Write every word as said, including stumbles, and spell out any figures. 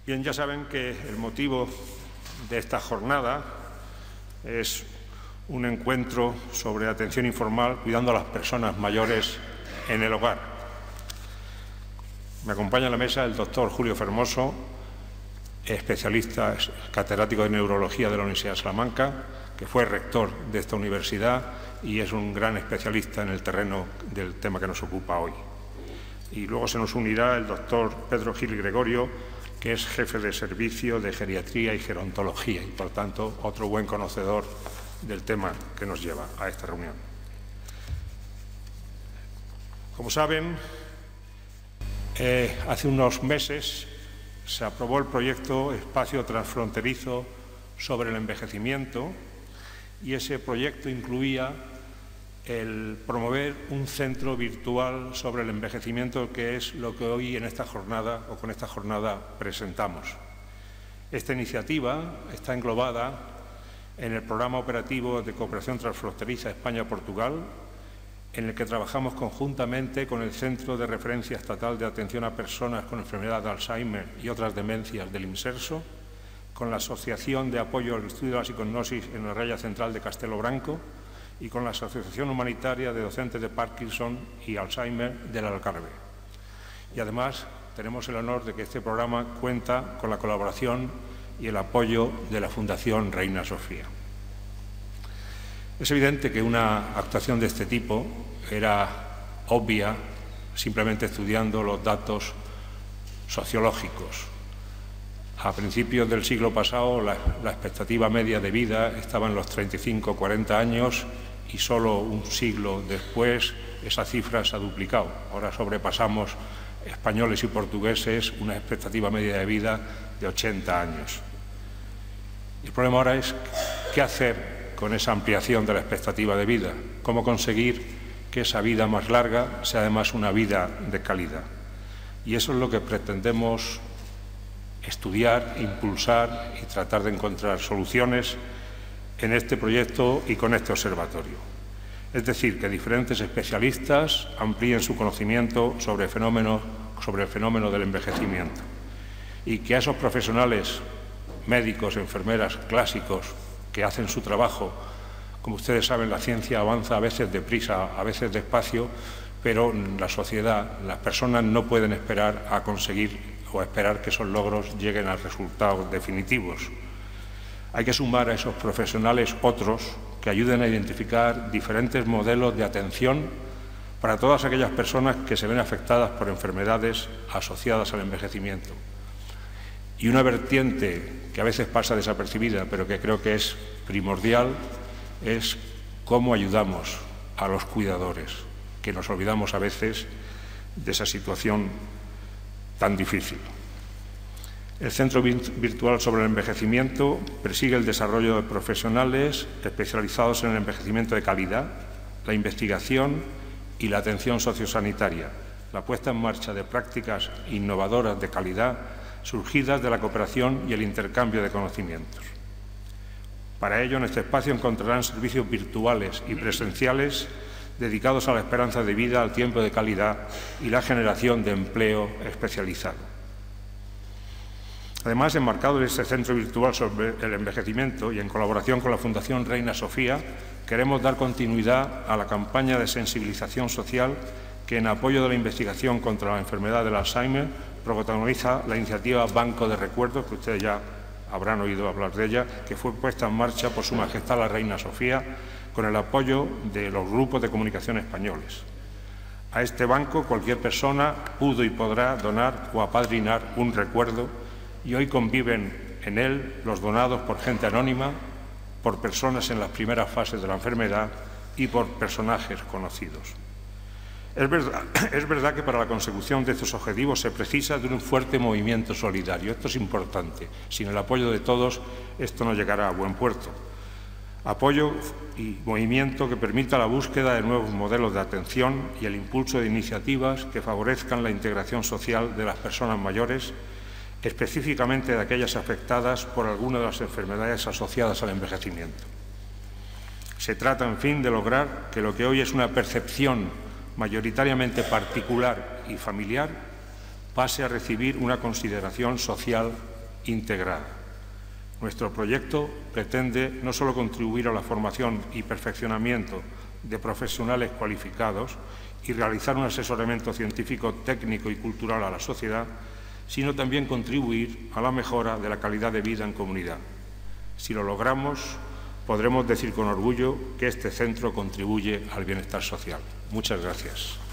Bien, ya saben que el motivo de esta jornada es un encuentro sobre atención informal cuidando a las personas mayores en el hogar. Me acompaña en la mesa el doctor Julio Fermoso, especialista, catedrático de Neurología de la Universidad de Salamanca, que fue rector de esta universidad y es un gran especialista en el terreno del tema que nos ocupa hoy. Y luego se nos unirá el doctor Pedro Gil Gregorio, que es jefe de servicio de geriatría y gerontología y, por tanto, otro buen conocedor del tema que nos lleva a esta reunión. Como saben, eh, hace unos meses se aprobó el proyecto Espacio Transfronterizo sobre el Envejecimiento y ese proyecto incluía el promover un centro virtual sobre el envejecimiento, que es lo que hoy en esta jornada o con esta jornada presentamos. Esta iniciativa está englobada en el Programa Operativo de Cooperación Transfronteriza España-Portugal, en el que trabajamos conjuntamente con el Centro de Referencia Estatal de Atención a Personas con Enfermedad de Alzheimer y otras demencias del IMSERSO, con la Asociación de Apoyo al Estudio de la Psiconosis en la Raya Central de Castelo Branco y con la Asociación Humanitaria de Docentes de Parkinson y Alzheimer del Algarve. Y además tenemos el honor de que este programa cuenta con la colaboración y el apoyo de la Fundación Reina Sofía. Es evidente que una actuación de este tipo era obvia simplemente estudiando los datos sociológicos. A principios del siglo pasado la, la expectativa media de vida estaba en los treinta y cinco a cuarenta años y solo un siglo después esa cifra se ha duplicado. Ahora sobrepasamos españoles y portugueses una expectativa media de vida de ochenta años. El problema ahora es qué hacer con esa ampliación de la expectativa de vida, cómo conseguir que esa vida más larga sea además una vida de calidad. Y eso es lo que pretendemos estudiar, impulsar y tratar de encontrar soluciones en este proyecto y con este observatorio. Es decir, que diferentes especialistas amplíen su conocimiento sobre el fenómeno, sobre el fenómeno del envejecimiento y que a esos profesionales, médicos, enfermeras clásicos que hacen su trabajo, como ustedes saben, la ciencia avanza a veces deprisa, a veces despacio, pero la sociedad, las personas no pueden esperar a conseguir o a esperar que esos logros lleguen a resultados definitivos. Hay que sumar a esos profesionales otros que ayuden a identificar diferentes modelos de atención para todas aquellas personas que se ven afectadas por enfermedades asociadas al envejecimiento. Y una vertiente que a veces pasa desapercibida, pero que creo que es primordial, es cómo ayudamos a los cuidadores, que nos olvidamos a veces de esa situación tan difícil. El Centro Virtual sobre el Envejecimiento persigue el desarrollo de profesionales especializados en el envejecimiento de calidad, la investigación y la atención sociosanitaria, la puesta en marcha de prácticas innovadoras de calidad surgidas de la cooperación y el intercambio de conocimientos. Para ello, en este espacio encontrarán servicios virtuales y presenciales dedicados a la esperanza de vida, al tiempo de calidad y la generación de empleo especializado. Además, enmarcado en este centro virtual sobre el envejecimiento y en colaboración con la Fundación Reina Sofía, queremos dar continuidad a la campaña de sensibilización social que, en apoyo de la investigación contra la enfermedad del Alzheimer, protagoniza la iniciativa Banco de Recuerdos, que ustedes ya habrán oído hablar de ella, que fue puesta en marcha por Su Majestad la Reina Sofía con el apoyo de los grupos de comunicación españoles. A este banco cualquier persona pudo y podrá donar o apadrinar un recuerdo y hoy conviven en él los donados por gente anónima, por personas en las primeras fases de la enfermedad y por personajes conocidos. Es verdad, es verdad que para la consecución de estos objetivos se precisa de un fuerte movimiento solidario. Esto es importante. Sin el apoyo de todos, esto no llegará a buen puerto. Apoyo y movimiento que permita la búsqueda de nuevos modelos de atención y el impulso de iniciativas que favorezcan la integración social de las personas mayores, específicamente de aquellas afectadas por alguna de las enfermedades asociadas al envejecimiento. Se trata, en fin, de lograr que lo que hoy es una percepción mayoritariamente particular y familiar pase a recibir una consideración social integrada. Nuestro proyecto pretende no solo contribuir a la formación y perfeccionamiento de profesionales cualificados y realizar un asesoramiento científico, técnico y cultural a la sociedad, sino también contribuir a la mejora de la calidad de vida en comunidad. Si lo logramos, podremos decir con orgullo que este centro contribuye al bienestar social. Muchas gracias.